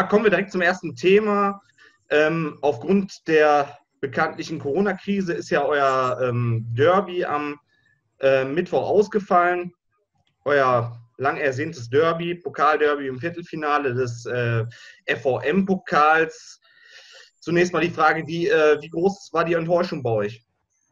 Ja, kommen wir direkt zum ersten Thema. Aufgrund der bekanntlichen Corona-Krise ist ja euer Derby am Mittwoch ausgefallen. Euer lang ersehntes Derby, Pokalderby im Viertelfinale des FVM-Pokals. Zunächst mal die Frage, wie groß war die Enttäuschung bei euch?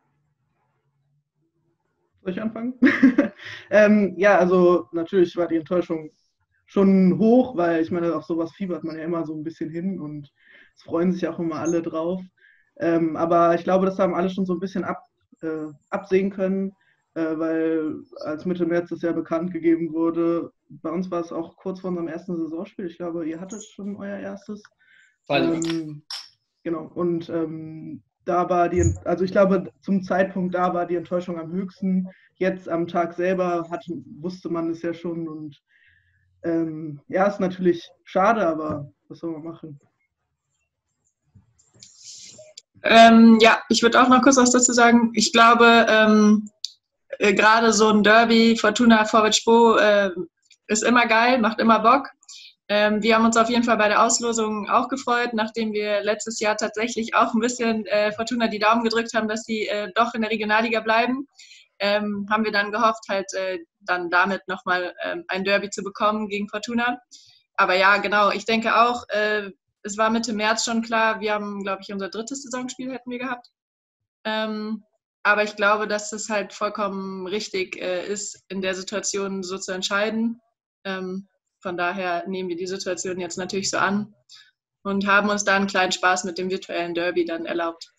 Soll ich anfangen? Ja, also natürlich war die Enttäuschung schon hoch, weil ich meine, auf sowas fiebert man ja immer so ein bisschen hin und es freuen sich auch immer alle drauf. Aber ich glaube, das haben alle schon so ein bisschen absehen können, weil als Mitte März das ja bekannt gegeben wurde, bei uns war es auch kurz vor unserem ersten Saisonspiel. Ich glaube, ihr hattet schon euer erstes. Genau, und da war also ich glaube, zum Zeitpunkt da war die Enttäuschung am höchsten. Jetzt am Tag selber wusste man es ja schon und ja, ist natürlich schade, aber was soll man machen? Ja, ich würde auch noch kurz was dazu sagen. Ich glaube, gerade so ein Derby, Fortuna Vorwärts-Spo, ist immer geil, macht immer Bock. Wir haben uns auf jeden Fall bei der Auslosung auch gefreut, nachdem wir letztes Jahr tatsächlich auch ein bisschen Fortuna die Daumen gedrückt haben, dass sie doch in der Regionalliga bleiben. Haben wir dann gehofft, halt dann damit nochmal ein Derby zu bekommen gegen Fortuna. Aber ja, genau, ich denke auch, es war Mitte März schon klar, wir haben, glaube ich, unser drittes Saisonspiel hätten wir gehabt. Aber ich glaube, dass es halt vollkommen richtig ist, in der Situation so zu entscheiden. Von daher nehmen wir die Situation jetzt natürlich so an und haben uns da einen kleinen Spaß mit dem virtuellen Derby dann erlaubt.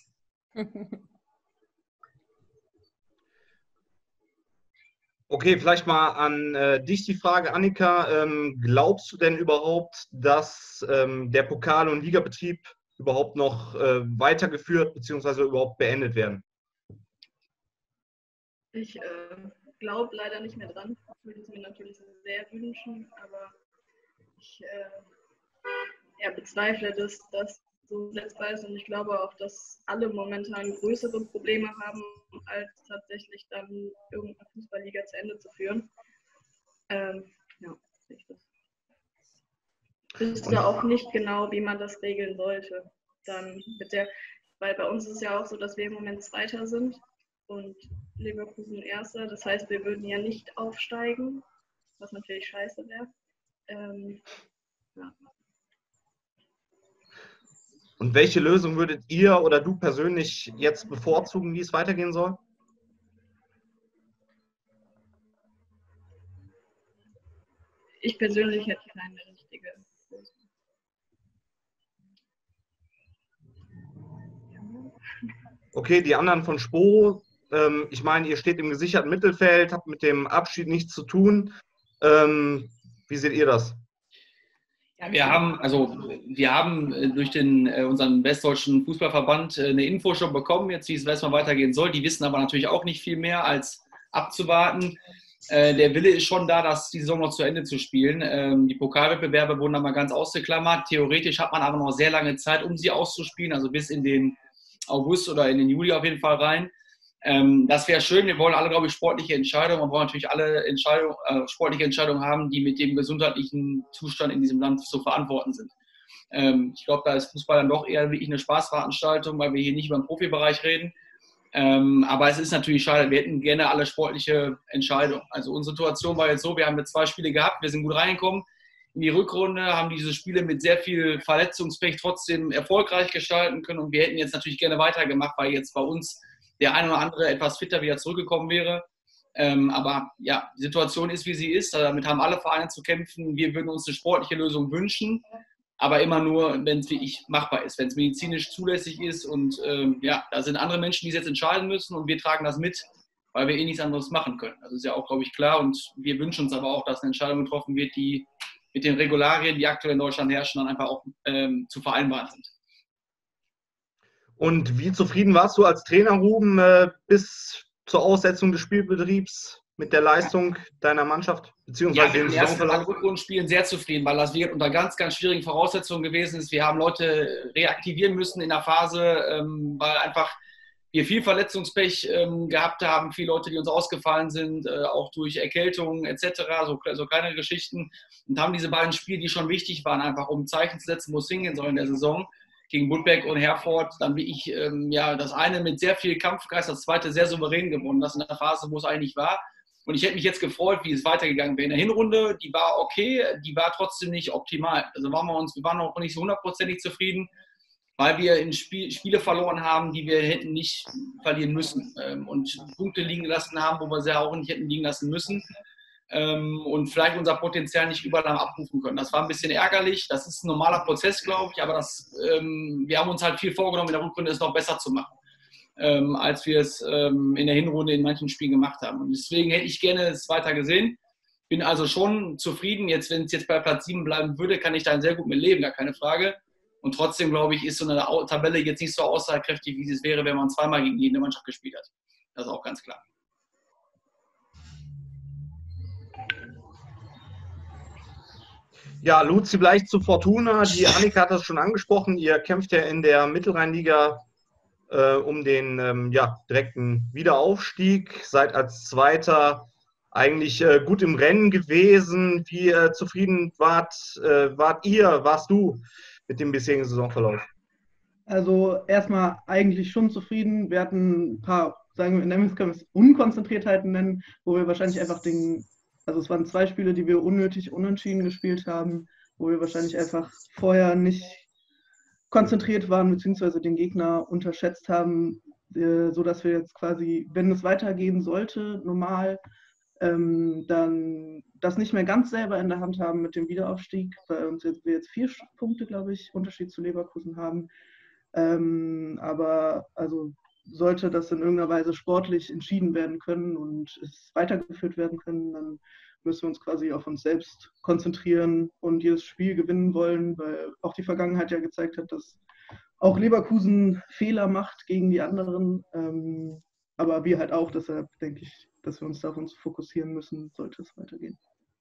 Okay, vielleicht mal an dich die Frage, Annika. Glaubst du denn überhaupt, dass der Pokal- und Ligabetrieb überhaupt noch weitergeführt bzw. überhaupt beendet werden? Ich glaube leider nicht mehr dran. Ich würde es mir natürlich sehr wünschen, aber ich bezweifle, dass das so letztbar ist. Und ich glaube auch, dass alle momentan größere Probleme haben, als tatsächlich dann irgendeine Fußballliga zu Ende zu führen. Ja, sehe ich das. Ich wüsste auch nicht genau, wie man das regeln sollte. Dann weil bei uns ist es ja auch so, dass wir im Moment Zweiter sind und Leverkusen Erster. Das heißt, wir würden ja nicht aufsteigen, was natürlich scheiße wäre. Ja. Und welche Lösung würdet ihr oder du persönlich jetzt bevorzugen, wie es weitergehen soll? Ich persönlich hätte keine richtige Lösung. Okay, die anderen von Spo, ich meine, ihr steht im gesicherten Mittelfeld, habt mit dem Abschied nichts zu tun. Wie seht ihr das? Ja, wir haben durch unseren westdeutschen Fußballverband eine Info schon bekommen, jetzt wie es erstmal weitergehen soll. Die wissen aber natürlich auch nicht viel mehr als abzuwarten. Der Wille ist schon da, die Saison noch zu Ende zu spielen. Die Pokalwettbewerbe wurden da mal ganz ausgeklammert. Theoretisch hat man aber noch sehr lange Zeit, um sie auszuspielen, also bis in den August oder in den Juli auf jeden Fall rein. Das wäre schön. Wir wollen alle, glaube ich, sportliche Entscheidungen und wollen natürlich alle sportliche Entscheidungen haben, die mit dem gesundheitlichen Zustand in diesem Land zu verantworten sind. Ich glaube, da ist Fußball dann doch eher wirklich eine Spaßveranstaltung, weil wir hier nicht über den Profibereich reden. Aber es ist natürlich schade. Wir hätten gerne alle sportliche Entscheidungen. Also unsere Situation war jetzt so, wir haben jetzt 2 Spiele gehabt, wir sind gut reingekommen in die Rückrunde, haben diese Spiele mit sehr viel Verletzungspech trotzdem erfolgreich gestalten können und wir hätten jetzt natürlich gerne weitergemacht, weil jetzt bei uns der ein oder andere etwas fitter wieder zurückgekommen wäre. Aber ja, die Situation ist, wie sie ist. Damit haben alle Vereine zu kämpfen. Wir würden uns eine sportliche Lösung wünschen, aber immer nur, wenn es wirklich machbar ist, wenn es medizinisch zulässig ist. Und da sind andere Menschen, die es jetzt entscheiden müssen und wir tragen das mit, weil wir eh nichts anderes machen können. Das ist ja auch, glaube ich, klar. Und wir wünschen uns aber auch, dass eine Entscheidung getroffen wird, die mit den Regularien, die aktuell in Deutschland herrschen, dann einfach auch zu vereinbaren sind. Und wie zufrieden warst du als Trainer, Ruben, bis zur Aussetzung des Spielbetriebs mit der Leistung deiner Mannschaft? Beziehungsweise den ersten Rückrundenspielen sehr zufrieden, weil das wirklich unter ganz, ganz schwierigen Voraussetzungen gewesen ist. Wir haben Leute reaktivieren müssen in der Phase, weil einfach wir viel Verletzungspech gehabt haben, viele Leute, die uns ausgefallen sind, auch durch Erkältungen etc., so kleinere Geschichten, und haben diese beiden Spiele, die schon wichtig waren, einfach um Zeichen zu setzen, wo es hingehen soll in der Saison, gegen Budbeck und Herford, dann wie ich das eine mit sehr viel Kampfgeist, das zweite sehr souverän gewonnen, das in der Phase, wo es eigentlich war. Und ich hätte mich jetzt gefreut, wie es weitergegangen wäre. In der Hinrunde, die war okay, die war trotzdem nicht optimal. Also wir waren auch nicht so hundertprozentig zufrieden, weil wir in Spiele verloren haben, die wir hätten nicht verlieren müssen, und Punkte liegen gelassen haben, wo wir sie auch nicht hätten liegen lassen müssen, und vielleicht unser Potenzial nicht überall abrufen können. Das war ein bisschen ärgerlich. Das ist ein normaler Prozess, glaube ich, aber wir haben uns halt viel vorgenommen, in der Rückrunde es noch besser zu machen, als wir es in der Hinrunde in manchen Spielen gemacht haben. Und deswegen hätte ich gerne es weiter gesehen. Bin also schon zufrieden. Jetzt, wenn es jetzt bei Platz 7 bleiben würde, kann ich da sehr gut mit leben, gar keine Frage. Und trotzdem, glaube ich, ist so eine Tabelle jetzt nicht so aussagekräftig, wie es wäre, wenn man zweimal gegen jede Mannschaft gespielt hat. Das ist auch ganz klar. Ja, Luzi, vielleicht zu Fortuna. Die Annika hat das schon angesprochen. Ihr kämpft ja in der Mittelrheinliga um den direkten Wiederaufstieg. Seid als Zweiter eigentlich gut im Rennen gewesen. Wie zufrieden warst du mit dem bisherigen Saisonverlauf? Also erstmal eigentlich schon zufrieden. Wir hatten ein paar, sagen wir, in können wir es Unkonzentriertheiten nennen, wo wir wahrscheinlich einfach also es waren 2 Spiele, die wir unnötig unentschieden gespielt haben, wo wir wahrscheinlich einfach vorher nicht konzentriert waren, beziehungsweise den Gegner unterschätzt haben, sodass wir jetzt quasi, wenn es weitergehen sollte, normal, dann das nicht mehr ganz selber in der Hand haben mit dem Wiederaufstieg, weil wir jetzt 4 Punkte, glaube ich, Unterschied zu Leverkusen haben. Aber also sollte das in irgendeiner Weise sportlich entschieden werden können und es weitergeführt werden können, dann müssen wir uns quasi auf uns selbst konzentrieren und jedes Spiel gewinnen wollen, weil auch die Vergangenheit ja gezeigt hat, dass auch Leverkusen Fehler macht gegen die anderen, aber wir halt auch. Deshalb denke ich, dass wir uns auf uns fokussieren müssen, sollte es weitergehen.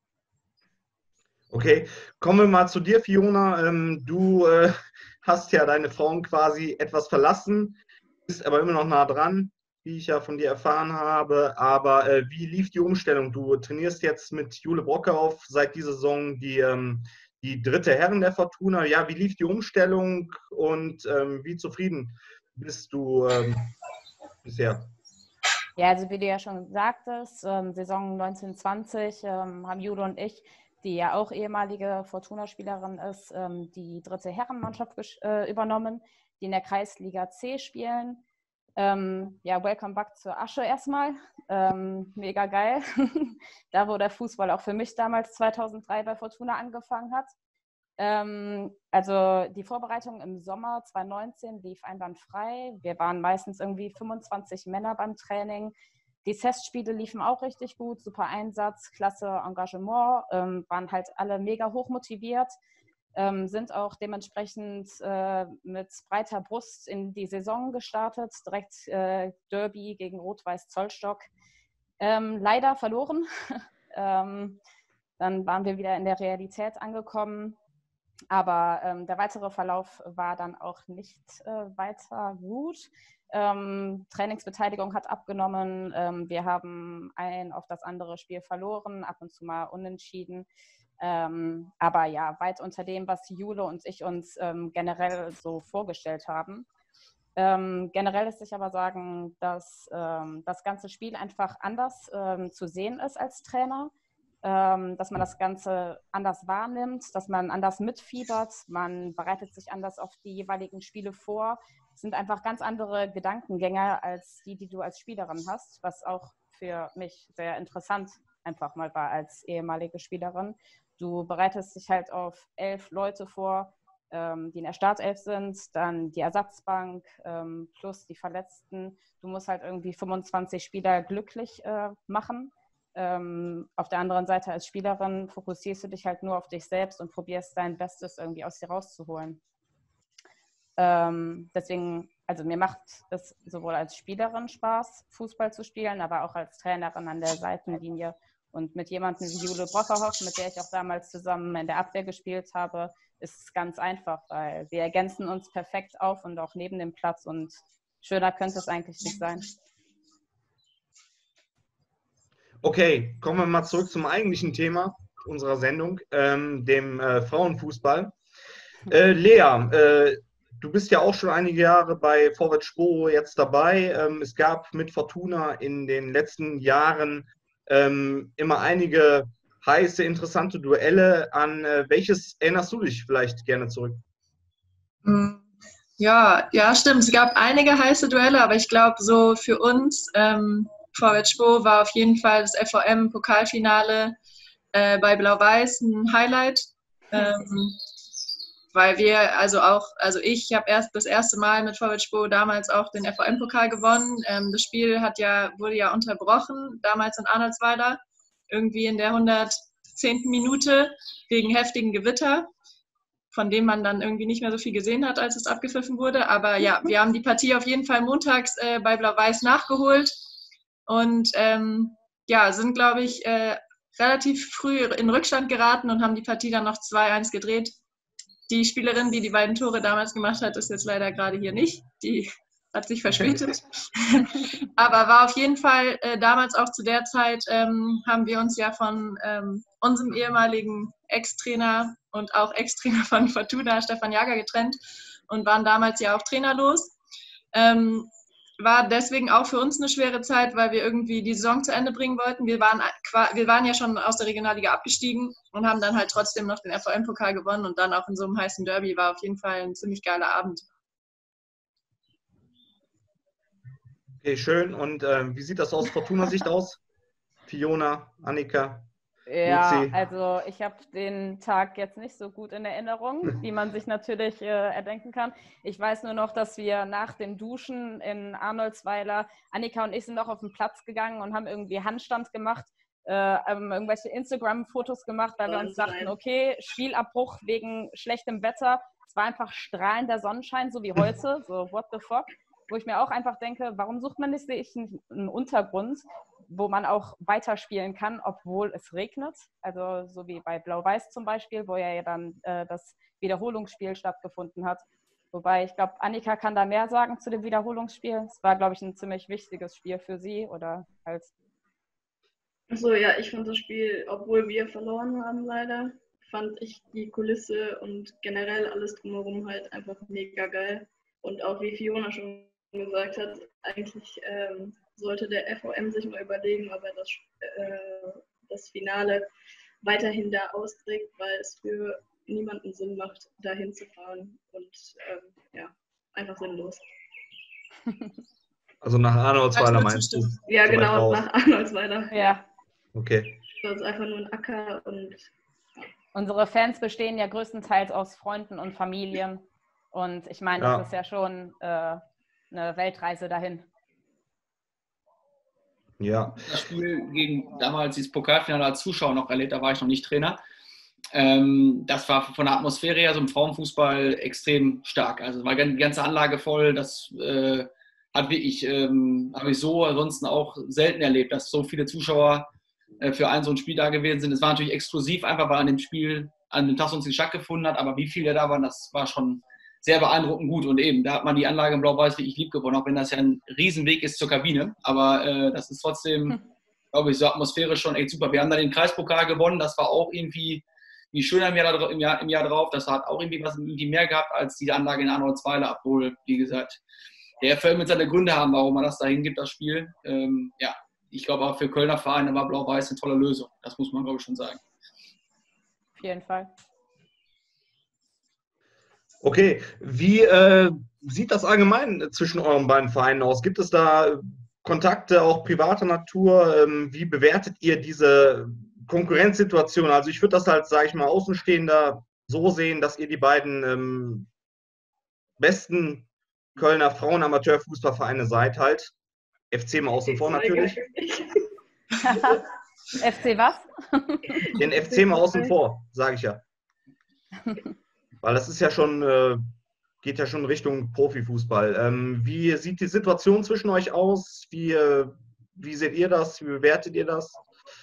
Okay, kommen wir mal zu dir, Fiona. Du hast ja deine Frauen quasi etwas verlassen, bist aber immer noch nah dran, wie ich ja von dir erfahren habe. Aber wie lief die Umstellung? Du trainierst jetzt mit Jule Brockhoff seit dieser Saison die dritte Herren der Fortuna. Ja, wie lief die Umstellung und wie zufrieden bist du bisher? Ja, also wie du ja schon sagtest, Saison 1920 haben Jule und ich, die ja auch ehemalige Fortuna-Spielerin ist, die dritte Herrenmannschaft übernommen, die in der Kreisliga C spielen. Welcome back zur Asche erstmal. Mega geil. Da, wo der Fußball auch für mich damals 2003 bei Fortuna angefangen hat. Also die Vorbereitung im Sommer 2019 lief einwandfrei. Wir waren meistens irgendwie 25 Männer beim Training. Die Testspiele liefen auch richtig gut, super Einsatz, klasse Engagement, waren halt alle mega hoch motiviert, sind auch dementsprechend mit breiter Brust in die Saison gestartet, direkt Derby gegen Rot-Weiß Zollstock. Leider verloren. Dann waren wir wieder in der Realität angekommen. Aber der weitere Verlauf war dann auch nicht weiter gut. Trainingsbeteiligung hat abgenommen. Wir haben ein auf das andere Spiel verloren, ab und zu mal unentschieden. Aber ja, weit unter dem, was Jule und ich uns generell so vorgestellt haben. Generell lässt sich aber sagen, dass das ganze Spiel einfach anders zu sehen ist als Trainer. Dass man das Ganze anders wahrnimmt, dass man anders mitfiebert, man bereitet sich anders auf die jeweiligen Spiele vor. Es sind einfach ganz andere Gedankengänge als die du als Spielerin hast, was auch für mich sehr interessant einfach mal war als ehemalige Spielerin. Du bereitest dich halt auf 11 Leute vor, die in der Startelf sind, dann die Ersatzbank plus die Verletzten. Du musst halt irgendwie 25 Spieler glücklich machen. Auf der anderen Seite als Spielerin fokussierst du dich halt nur auf dich selbst und probierst dein Bestes irgendwie aus dir rauszuholen. Deswegen, also mir macht es sowohl als Spielerin Spaß, Fußball zu spielen, aber auch als Trainerin an der Seitenlinie. Und mit jemandem wie Jule Brockhoff, mit der ich auch damals zusammen in der Abwehr gespielt habe, ist es ganz einfach, weil wir ergänzen uns perfekt auf und auch neben dem Platz und schöner könnte es eigentlich nicht sein. Okay, kommen wir mal zurück zum eigentlichen Thema unserer Sendung, dem Frauenfußball. Lea, du bist ja auch schon einige Jahre bei Vorwärts Sporo jetzt dabei. Es gab mit Fortuna in den letzten Jahren immer einige heiße, interessante Duelle. An welches erinnerst du dich vielleicht gerne zurück? Ja, stimmt. Es gab einige heiße Duelle, aber ich glaube, so für uns, Vorwärts Sporo war auf jeden Fall das FVM-Pokalfinale bei Blau-Weiß ein Highlight. Weil wir, also ich habe erst das erste Mal mit Vorwärts Sporo damals auch den VfM-Pokal gewonnen. Das Spiel wurde ja unterbrochen, damals in Arnoldsweiler, irgendwie in der 110. Minute wegen heftigen Gewitter, von dem man dann irgendwie nicht mehr so viel gesehen hat, als es abgepfiffen wurde. Aber ja, wir haben die Partie auf jeden Fall montags bei Blau-Weiß nachgeholt und sind, glaube ich, relativ früh in Rückstand geraten und haben die Partie dann noch 2-1 gedreht. Die Spielerin, die die beiden Tore damals gemacht hat, ist jetzt leider gerade hier nicht. Die hat sich verspätet. Aber war auf jeden Fall damals auch zu der Zeit, haben wir uns ja von unserem ehemaligen Ex-Trainer und auch Ex-Trainer von Fortuna, Stefan Jager, getrennt und waren damals ja auch trainerlos. War deswegen auch für uns eine schwere Zeit, weil wir irgendwie die Saison zu Ende bringen wollten. Wir waren ja schon aus der Regionalliga abgestiegen und haben dann halt trotzdem noch den VfM-Pokal gewonnen und dann auch in so einem heißen Derby. War auf jeden Fall ein ziemlich geiler Abend. Okay, schön. Und wie sieht das aus Fortuna-Sicht aus? Fiona, Annika? Ja, Luzi? also ich habe den Tag jetzt nicht so gut in Erinnerung, wie man sich natürlich erdenken kann. Ich weiß nur noch, dass wir nach dem Duschen in Arnoldsweiler, Annika und ich sind noch auf den Platz gegangen und haben irgendwie Handstand gemacht, irgendwelche Instagram-Fotos gemacht, weil wir uns dachten, okay, Spielabbruch wegen schlechtem Wetter. Es war einfach strahlender Sonnenschein, so wie heute, so what the fuck. Wo ich mir auch einfach denke, warum sucht man nicht sich einen Untergrund, wo man auch weiterspielen kann, obwohl es regnet. Also so wie bei Blau-Weiß zum Beispiel, wo ja dann das Wiederholungsspiel stattgefunden hat. Wobei, ich glaube, Annika kann da mehr sagen zu dem Wiederholungsspiel. Es war, glaube ich, ein ziemlich wichtiges Spiel für sie oder halt. Achso, ja, ich fand das Spiel, obwohl wir verloren haben leider, fand ich die Kulisse und generell alles drumherum halt einfach mega geil. Und auch wie Fiona schon gesagt hat, eigentlich sollte der FOM sich mal überlegen, ob er das Finale weiterhin da austrägt, weil es für niemanden Sinn macht, da hinzufahren und einfach sinnlos. Also nach Arnoldsweiler meinst du? Ja, genau, nach Arnoldsweiler. Ja. Okay. Das ist einfach nur ein Acker und... Ja. Unsere Fans bestehen ja größtenteils aus Freunden und Familien und ich meine, das ist ja schon eine Weltreise dahin. Ja. Das Spiel gegen damals dieses Pokalfinale als Zuschauer noch erlebt, da war ich noch nicht Trainer. Das war von der Atmosphäre her so im Frauenfußball extrem stark. Also war die ganze Anlage voll. Das hat wirklich, habe ich so ansonsten auch selten erlebt, dass so viele Zuschauer für so ein Spiel da gewesen sind. Es war natürlich exklusiv, einfach weil an dem Tag sonst nicht stattgefunden hat, aber wie viele da waren, das war schon sehr beeindruckend gut. Und eben, da hat man die Anlage in Blau-Weiß wirklich lieb gewonnen, auch wenn das ja ein Riesenweg ist zur Kabine. Aber das ist trotzdem, glaube ich, so atmosphärisch schon echt super. Wir haben dann den Kreispokal gewonnen, das war auch irgendwie schöner im Jahr drauf. Das hat auch irgendwie mehr gehabt als die Anlage in Arnoldsweiler, obwohl, wie gesagt, der FL mit seine Gründe haben, warum man das dahin gibt, das Spiel. Ich glaube auch für Kölner Vereine war Blau-Weiß eine tolle Lösung. Das muss man, glaube ich, schon sagen. Auf jeden Fall. Okay, wie sieht das allgemein zwischen euren beiden Vereinen aus? Gibt es da Kontakte auch privater Natur? Wie bewertet ihr diese Konkurrenzsituation? Also ich würde das halt, sage ich mal, Außenstehender so sehen, dass ihr die beiden besten Kölner Frauen-Amateurfußballvereine seid halt. FC mal außen vor natürlich. FC was? Den FC mal außen vor, sage ich ja. Weil das ist ja schon, geht ja schon Richtung Profifußball. Wie sieht die Situation zwischen euch aus? Wie seht ihr das? Wie bewertet ihr das?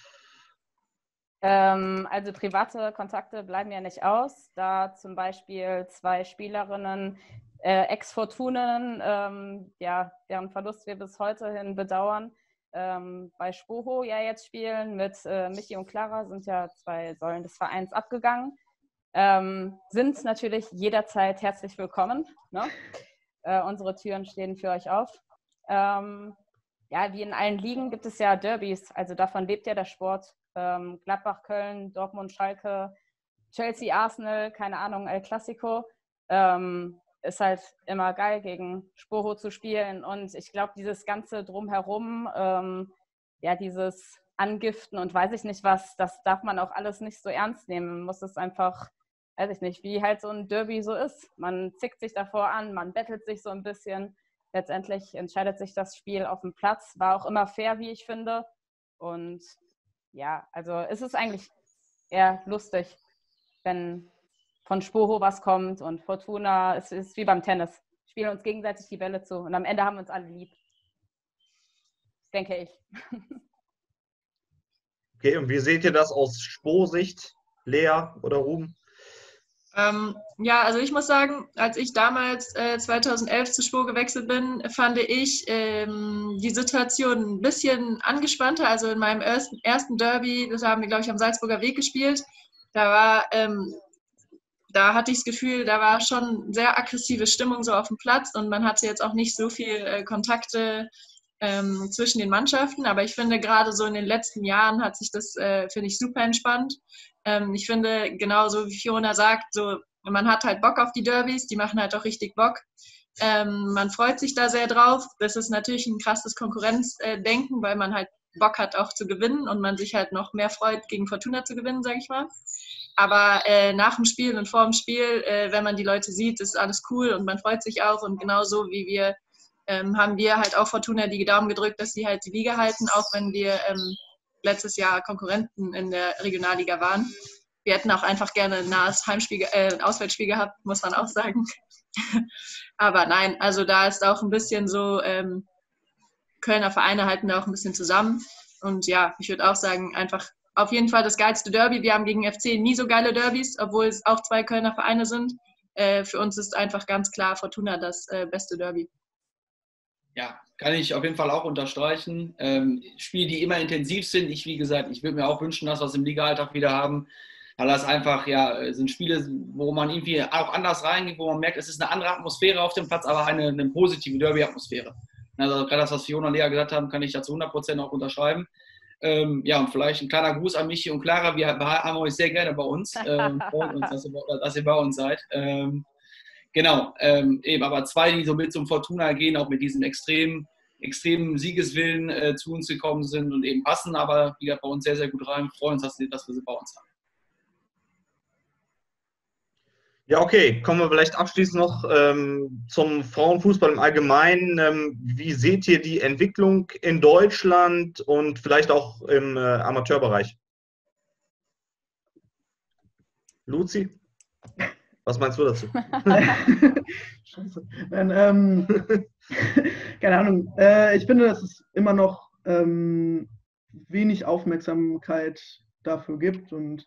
Also private Kontakte bleiben ja nicht aus, da zum Beispiel 2 Spielerinnen Ex-Fortunen, deren Verlust wir bis heute hin bedauern, bei Spoho ja jetzt spielen. Mit Michi und Clara sind ja 2 Säulen des Vereins abgegangen. Sind natürlich jederzeit herzlich willkommen. Ne? Unsere Türen stehen für euch auf. Wie in allen Ligen gibt es ja Derbys, also davon lebt ja der Sport. Gladbach, Köln, Dortmund, Schalke, Chelsea, Arsenal, keine Ahnung, El Clasico. Ist halt immer geil, gegen Spoho zu spielen. Und ich glaube, dieses ganze Drumherum, dieses Angiften und weiß ich nicht was, das darf man auch alles nicht so ernst nehmen. Man muss es einfach, weiß ich nicht, wie halt so ein Derby so ist. Man zickt sich davor an, man bettelt sich so ein bisschen. Letztendlich entscheidet sich das Spiel auf dem Platz. War auch immer fair, wie ich finde. Und ja, also es ist eigentlich eher lustig, wenn von Spoho was kommt und Fortuna, es ist wie beim Tennis. Spielen uns gegenseitig die Bälle zu und am Ende haben wir uns alle lieb. Denke ich. Okay, und wie seht ihr das aus Spo-Sicht, Lea oder Ruben? Also ich muss sagen, als ich damals 2011 zu Spo gewechselt bin, fand ich die Situation ein bisschen angespannter. Also in meinem ersten Derby, das haben wir, glaube ich, am Salzburger Weg gespielt, da hatte ich das Gefühl, da war schon sehr aggressive Stimmung so auf dem Platz und man hatte jetzt auch nicht so viel Kontakte zwischen den Mannschaften. Aber ich finde, gerade so in den letzten Jahren hat sich das, finde ich, super entspannt. Ich finde, genauso wie Fiona sagt, so, man hat halt Bock auf die Derbys, die machen halt auch richtig Bock. Man freut sich da sehr drauf. Das ist natürlich ein krasses Konkurrenzdenken, weil man halt Bock hat auch zu gewinnen und man sich halt noch mehr freut, gegen Fortuna zu gewinnen, sage ich mal. Aber nach dem Spiel und vor dem Spiel, wenn man die Leute sieht, ist alles cool und man freut sich auch. Und genauso wie wir haben wir halt auch Fortuna die Daumen gedrückt, dass sie halt die Liga halten, auch wenn wir letztes Jahr Konkurrenten in der Regionalliga waren. Wir hätten auch einfach gerne ein nahes Auswärtsspiel gehabt, muss man auch sagen. Aber nein, also da ist auch ein bisschen so, Kölner Vereine halten da auch ein bisschen zusammen. Und ja, ich würde auch sagen, einfach auf jeden Fall das geilste Derby. Wir haben gegen FC nie so geile Derbys, obwohl es auch 2 Kölner Vereine sind. Für uns ist einfach ganz klar Fortuna das beste Derby. Ja, kann ich auf jeden Fall auch unterstreichen. Spiele, die immer intensiv sind. Wie gesagt, ich würde mir auch wünschen, dass wir es im Liga-Alltag wieder haben. Weil das einfach, sind Spiele, wo man irgendwie auch anders reingeht, wo man merkt, es ist eine andere Atmosphäre auf dem Platz, aber eine positive Derby-Atmosphäre. Also gerade das, was Fiona und Lea gesagt haben, kann ich dazu 100% auch unterschreiben. Und vielleicht ein kleiner Gruß an Michi und Clara. Wir haben euch sehr gerne bei uns. Freuen uns, dass ihr bei uns seid. Aber 2, die so mit zum Fortuna gehen, auch mit diesem extremen Siegeswillen zu uns gekommen sind und eben passen, aber wieder bei uns sehr, sehr gut rein. Wir freuen uns, dass wir sie bei uns haben. Ja, okay. Kommen wir vielleicht abschließend noch zum Frauenfußball im Allgemeinen. Wie seht ihr die Entwicklung in Deutschland und vielleicht auch im Amateurbereich? Luzi? Was meinst du dazu? Scheiße. Nein, keine Ahnung. Ich finde, dass es immer noch wenig Aufmerksamkeit dafür gibt. Und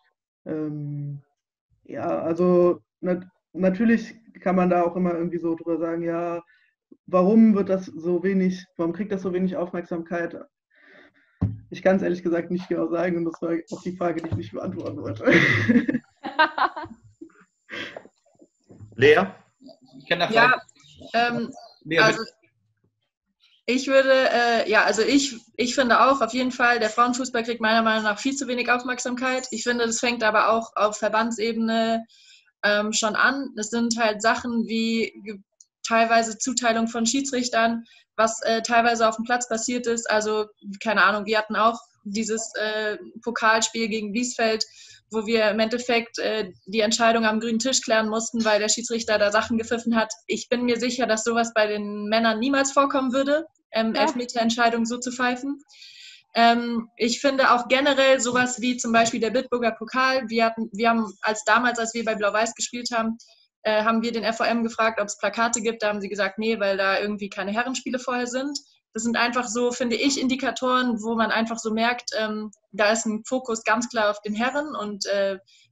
also natürlich kann man da auch immer irgendwie so drüber sagen, ja, warum kriegt das so wenig Aufmerksamkeit? Ich kann es ehrlich gesagt nicht genau sagen und das war auch die Frage, die ich nicht beantworten wollte. Lea? Ich kann da also ich würde, ich finde auch auf jeden Fall, der Frauenfußball kriegt meiner Meinung nach viel zu wenig Aufmerksamkeit. Ich finde, das fängt aber auch auf Verbandsebene schon an. Es sind halt Sachen wie teilweise Zuteilung von Schiedsrichtern, was teilweise auf dem Platz passiert ist. Also, keine Ahnung, wir hatten auch dieses Pokalspiel gegen Wiesfeld, wo wir im Endeffekt die Entscheidung am grünen Tisch klären mussten, weil der Schiedsrichter da Sachen gepfiffen hat. Ich bin mir sicher, dass sowas bei den Männern niemals vorkommen würde, Elfmeterentscheidungen so zu pfeifen. Ich finde auch generell sowas wie zum Beispiel der Bitburger Pokal. Wir haben damals, als wir bei Blau-Weiß gespielt haben, haben wir den FVM gefragt, ob es Plakate gibt. Da haben sie gesagt, nee, weil da irgendwie keine Herrenspiele vorher sind. Das sind einfach so, finde ich, Indikatoren, wo man einfach so merkt, da ist ein Fokus ganz klar auf den Herren und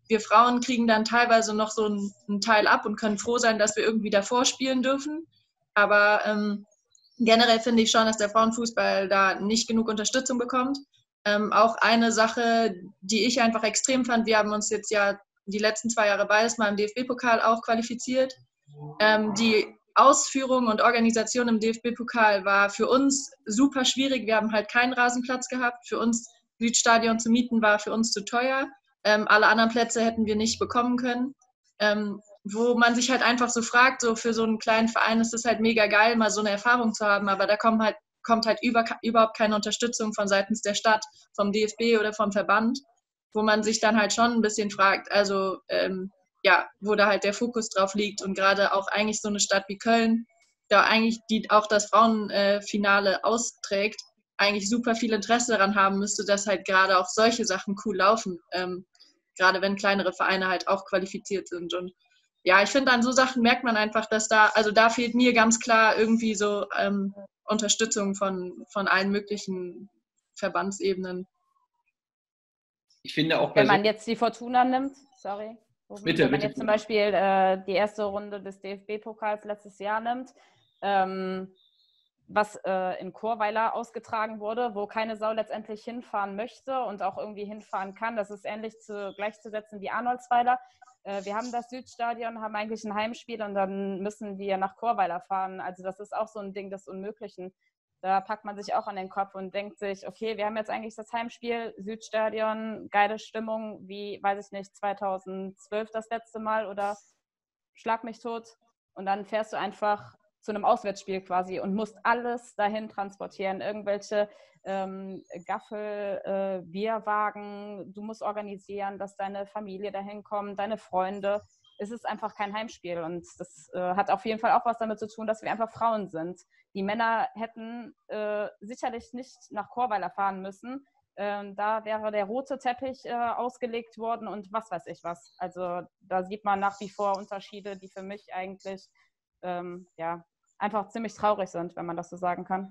wir Frauen kriegen dann teilweise noch so einen Teil ab und können froh sein, dass wir irgendwie davor spielen dürfen. Aber generell finde ich schon, dass der Frauenfußball da nicht genug Unterstützung bekommt. Auch eine Sache, die ich einfach extrem fand, wir haben uns jetzt ja die letzten 2 Jahre beides mal im DFB-Pokal auch qualifiziert. Die Ausführung und Organisation im DFB-Pokal war für uns super schwierig. Wir haben halt keinen Rasenplatz gehabt. Für uns Südstadion zu mieten war für uns zu teuer. Alle anderen Plätze hätten wir nicht bekommen können. Wo man sich halt einfach so fragt, so für so einen kleinen Verein ist es halt mega geil, mal so eine Erfahrung zu haben, aber da kommt halt überhaupt keine Unterstützung von seitens der Stadt, vom DFB oder vom Verband, wo man sich dann halt schon ein bisschen fragt, also wo da halt der Fokus drauf liegt und gerade auch eigentlich so eine Stadt wie Köln, da eigentlich die auch das Frauenfinale austrägt, eigentlich super viel Interesse daran haben müsste, dass halt gerade auch solche Sachen cool laufen, gerade wenn kleinere Vereine halt auch qualifiziert sind. Und ja, ich finde, an so Sachen merkt man einfach, dass da fehlt mir ganz klar irgendwie so Unterstützung von allen möglichen Verbandsebenen. Ich finde auch wenn man jetzt die Fortuna nimmt, Bitte, wenn man jetzt zum Beispiel die erste Runde des DFB-Pokals letztes Jahr nimmt, was in Chorweiler ausgetragen wurde, wo keine Sau letztendlich hinfahren möchte und auch irgendwie hinfahren kann. Das ist ähnlich gleichzusetzen wie Arnoldsweiler. Wir haben das Südstadion, haben eigentlich ein Heimspiel und dann müssen wir nach Chorweiler fahren. Also das ist auch so ein Ding des Unmöglichen. Da packt man sich auch an den Kopf und denkt sich, okay, wir haben jetzt eigentlich das Heimspiel, Südstadion, geile Stimmung, wie, weiß ich nicht, 2012 das letzte Mal oder schlag mich tot. Und dann fährst du einfach zu einem Auswärtsspiel quasi und musst alles dahin transportieren. Irgendwelche Gaffel, Bierwagen, du musst organisieren, dass deine Familie dahin kommt, deine Freunde. Es ist einfach kein Heimspiel und das hat auf jeden Fall auch was damit zu tun, dass wir einfach Frauen sind. Die Männer hätten sicherlich nicht nach Chorweiler fahren müssen. Da wäre der rote Teppich ausgelegt worden und was weiß ich was. Also da sieht man nach wie vor Unterschiede, die für mich eigentlich einfach ziemlich traurig sind, wenn man das so sagen kann.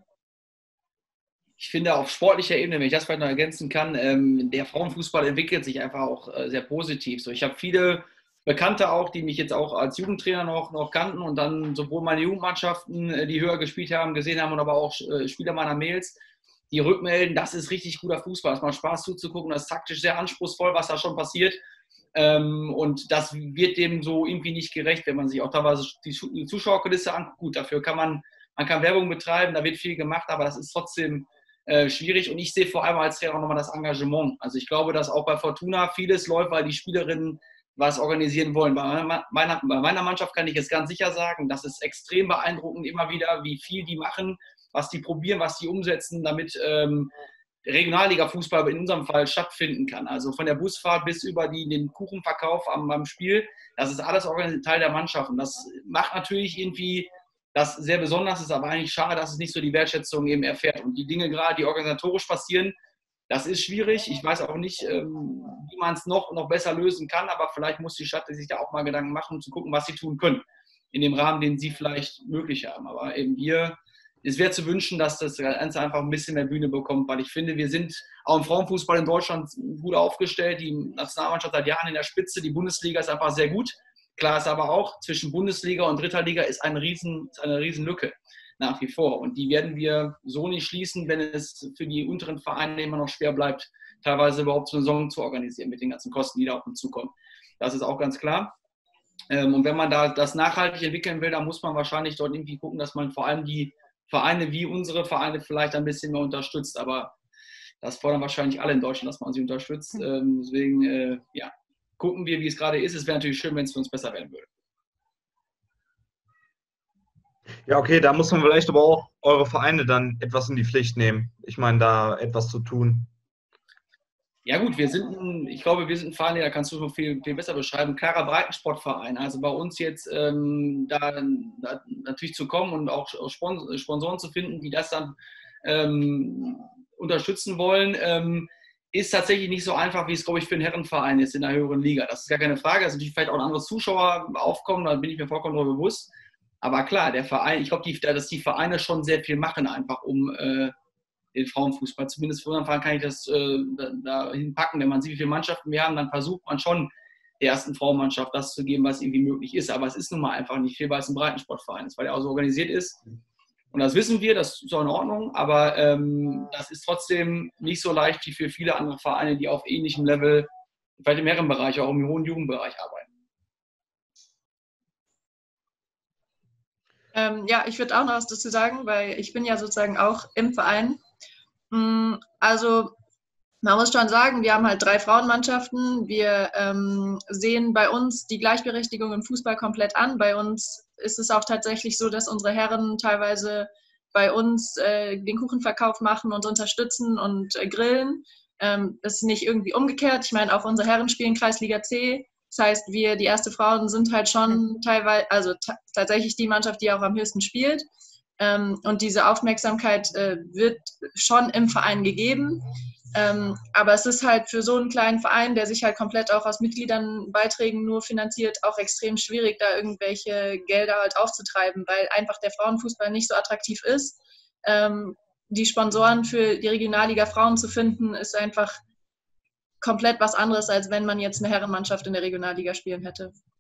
Ich finde auf sportlicher Ebene, wenn ich das vielleicht noch ergänzen kann, der Frauenfußball entwickelt sich einfach auch sehr positiv. So, ich habe viele Bekannte auch, die mich jetzt auch als Jugendtrainer noch kannten und dann sowohl meine Jugendmannschaften, die höher gespielt haben, gesehen haben und aber auch Spieler meiner Mails, die rückmelden, das ist richtig guter Fußball, es macht Spaß zuzugucken, das ist taktisch sehr anspruchsvoll, was da schon passiert. Und das wird dem so irgendwie nicht gerecht, wenn man sich auch teilweise die Zuschauerkulisse anguckt. Gut, dafür kann man kann Werbung betreiben, da wird viel gemacht, aber das ist trotzdem schwierig. Und ich sehe vor allem als Trainer auch nochmal das Engagement. Also ich glaube, dass auch bei Fortuna vieles läuft, weil die Spielerinnen was organisieren wollen. Bei meiner Mannschaft kann ich jetzt ganz sicher sagen, das ist extrem beeindruckend immer wieder, wie viel die machen, was die probieren, was die umsetzen, damit Regionalliga-Fußball in unserem Fall stattfinden kann. Also von der Busfahrt bis über den Kuchenverkauf beim Spiel, das ist alles Teil der Mannschaft. Und das macht natürlich irgendwie das sehr besonders, ist aber eigentlich schade, dass es nicht so die Wertschätzung eben erfährt. Und die Dinge gerade, die organisatorisch passieren, das ist schwierig. Ich weiß auch nicht, wie man es noch besser lösen kann, aber vielleicht muss die Stadt sich da auch mal Gedanken machen, um zu gucken, was sie tun können, in dem Rahmen, den sie vielleicht möglich haben. Aber eben hier, es wäre zu wünschen, dass das Ganze einfach ein bisschen mehr Bühne bekommt, weil ich finde, wir sind auch im Frauenfußball in Deutschland gut aufgestellt. Die Nationalmannschaft seit Jahren in der Spitze, die Bundesliga ist einfach sehr gut. Klar ist aber auch, zwischen Bundesliga und dritter Liga ist eine Riesenlücke nach wie vor. Und die werden wir so nicht schließen, wenn es für die unteren Vereine immer noch schwer bleibt, teilweise überhaupt so eine Saison zu organisieren mit den ganzen Kosten, die da auf uns zukommen. Das ist auch ganz klar. Und wenn man da das nachhaltig entwickeln will, dann muss man wahrscheinlich dort irgendwie gucken, dass man vor allem die Vereine wie unsere Vereine vielleicht ein bisschen mehr unterstützt. Aber das fordern wahrscheinlich alle in Deutschland, dass man sie unterstützt. Deswegen, gucken wir, wie es gerade ist. Es wäre natürlich schön, wenn es für uns besser werden würde. Ja, okay, da muss man vielleicht aber auch eure Vereine dann etwas in die Pflicht nehmen. Ich meine, da etwas zu tun. Ja gut, ich glaube, wir sind ein Verein, da kannst du so viel besser beschreiben, klarer Breitensportverein. Also bei uns jetzt da natürlich zu kommen und auch Sponsoren zu finden, die das dann unterstützen wollen, ist tatsächlich nicht so einfach, wie es, glaube ich, für einen Herrenverein ist in der höheren Liga. Das ist gar keine Frage. Also natürlich vielleicht auch ein anderes Zuschaueraufkommen, da bin ich mir vollkommen darüber bewusst. Aber klar, der Verein, ich glaube, dass die Vereine schon sehr viel machen, einfach um den Frauenfußball. Zumindest für unseren Verein kann ich das dahin packen. Wenn man sieht, wie viele Mannschaften wir haben, dann versucht man schon, ersten Frauenmannschaft das zu geben, was irgendwie möglich ist. Aber es ist nun mal einfach nicht viel, weil es ein Breitensportverein ist, weil er auch so organisiert ist. Und das wissen wir, das ist auch in Ordnung, aber das ist trotzdem nicht so leicht wie für viele andere Vereine, die auf ähnlichem Level, vielleicht im Herrenbereich, auch im hohen Jugendbereich arbeiten. Ja, ich würde auch noch was dazu sagen, weil ich bin ja sozusagen auch im Verein. Also man muss schon sagen, wir haben halt 3 Frauenmannschaften. Wir sehen bei uns die Gleichberechtigung im Fußball komplett an. Bei uns ist es auch tatsächlich so, dass unsere Herren teilweise bei uns den Kuchenverkauf machen und unterstützen und grillen. Das ist nicht irgendwie umgekehrt. Ich meine, auch unsere Herren spielen Kreisliga C. Das heißt, wir, die erste Frauen, sind halt schon teilweise, also tatsächlich die Mannschaft, die auch am höchsten spielt. Und diese Aufmerksamkeit wird schon im Verein gegeben. Aber es ist halt für so einen kleinen Verein, der sich halt komplett auch aus Mitgliedernbeiträgen nur finanziert, auch extrem schwierig, da irgendwelche Gelder halt aufzutreiben, weil einfach der Frauenfußball nicht so attraktiv ist. Die Sponsoren für die Regionalliga Frauen zu finden, ist einfach komplett was anderes, als wenn man jetzt eine Herrenmannschaft in der Regionalliga spielen hätte.